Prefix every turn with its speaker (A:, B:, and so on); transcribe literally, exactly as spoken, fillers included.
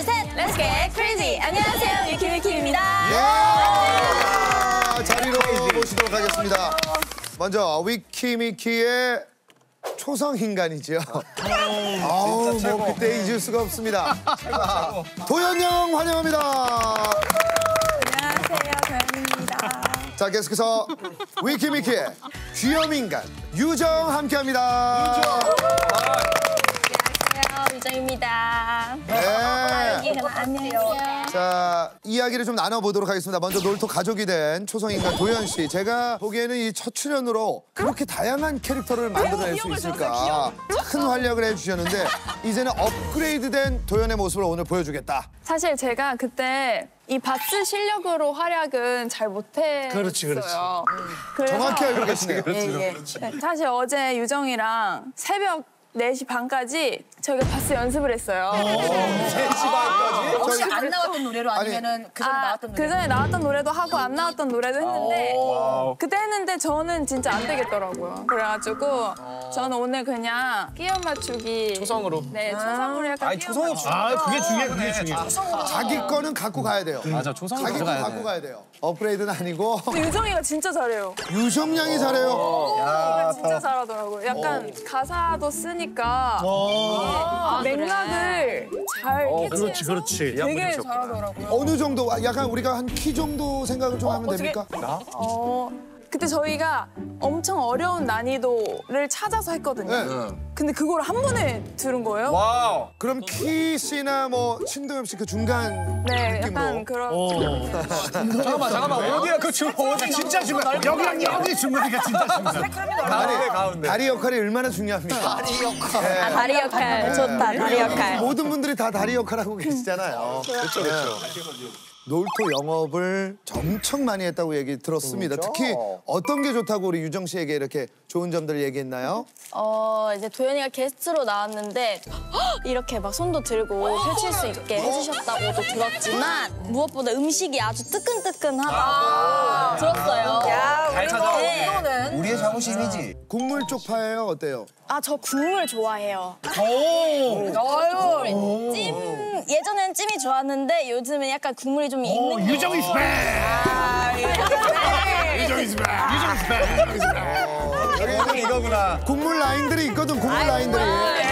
A: 셋, Let's get crazy. 안녕하세요, 위키위키입니다.
B: 예! 자리로 모시도록 하겠습니다. 먼저 위키미키의 초성 인간이죠. 아우, 뭐 그때 잊을 수가 없습니다. 도현 양 환영합니다.
A: 안녕하세요, 도현입니다.
B: 자, 계속해서 위키미키의 귀염인간 유정 함께합니다.
A: 안녕하세요, 유정입니다.
B: 네.
A: 안녕하세요.
B: 자, 이야기를 좀 나눠보도록 하겠습니다. 먼저 놀토 가족이 된 초성인간 도현 씨. 제가 보기에는 이 첫 출연으로 그렇게 다양한 캐릭터를 만들어낼 수 있을까 큰 활약을 해주셨는데 이제는 업그레이드된 도현의 모습을 오늘 보여주겠다.
C: 사실 제가 그때 이 바스 실력으로 활약은 잘 못했어요.
D: 그렇지, 그렇지.
C: 그래서
B: 정확히 알고 계시네요.
C: 네, 사실 어제 유정이랑 새벽 네 시 반까지 저희가 바스 연습을 했어요.
D: 세 시 반까지?
E: 혹시 안 나왔던 노래로 아니면은 그 전에
C: 아,
E: 나왔던 노래?
C: 그 전에 나왔던 노래도 하고 안 나왔던 노래도 했는데 그때 했는데 저는 진짜 안 되겠더라고요. 그래가지고 저는 오늘 그냥 끼워 맞추기
D: 초성으로?
C: 네, 초성으로 약간
D: 아니,
C: 끼워
D: 초성이
C: 맞추기.
D: 아, 그게 중요해, 그게 중요해.
B: 자기 거는 갖고 가야 돼요.
D: 맞아, 초성이
B: 자기 거
D: 가져가야
B: 갖고
D: 돼.
B: 가야 돼요. 업그레이드는 아니고
C: 유정이가 진짜 잘해요.
B: 유정 양이 잘해요.
C: 야, 진짜 잘하더라고요. 약간 가사도 쓰니까 아, 맥락을 잘 캐치해서
D: 그렇지, 그렇지.
C: 되게 잘하더라고요.
B: 어느 정도 약간 우리가 한 키 정도 생각을 좀 하면 됩니까?
C: 어, 그때 저희가 엄청 어려운 난이도를 찾아서 했거든요.
B: 네.
C: 근데 그걸 한 번에 들은 거예요.
D: 와우.
B: 그럼 키 씨나 뭐 신동엽 씨 그 중간
C: 네,
B: 느낌으로.
C: 약간 그런.
D: 잠깐만, 잠깐만. 어디야, 그 중, 어디 진짜 중간. 여기랑 여기 중간이니까 진짜 중간. 가운데, 가운데.
B: 다리 역할이 얼마나 중요합니까? 다리 역할.
A: 아, 다리 역할 좋다, 다리 역할.
B: 모든 분들이 다 다리 역할 하고 계시잖아요.
D: 그렇죠, 그렇죠.
B: 놀토 영업을 엄청 많이 했다고 얘기 들었습니다. 특히 어떤 게 좋다고 우리 유정 씨에게 이렇게 좋은 점들 얘기했나요?
A: 어, 이제 도현이가 게스트로 나왔는데 헉! 이렇게 막 손도 들고 펼칠 수 있게 해주셨다고도 들었지만 무엇보다 음식이 아주 뜨끈뜨끈하다고 들었어요.
D: 잘 찾아와.
A: 네.
E: 우리의 자부심이지.
B: 국물 쪽파예요? 어때요?
A: 아, 저 국물 좋아해요.
D: 오.
A: 찜, 예전엔 찜이 좋았는데 요즘은 약간 국물이 좀 있는 게.
D: 유정이 스펙. 유정이 스펙. 유정이 스펙. 유정이 스펙. 이거구나.
B: 국물 라인들이 있거든, 국물 라인들이.